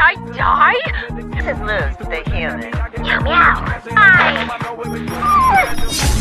I die? This is Moose, the human. Meow meow. Bye.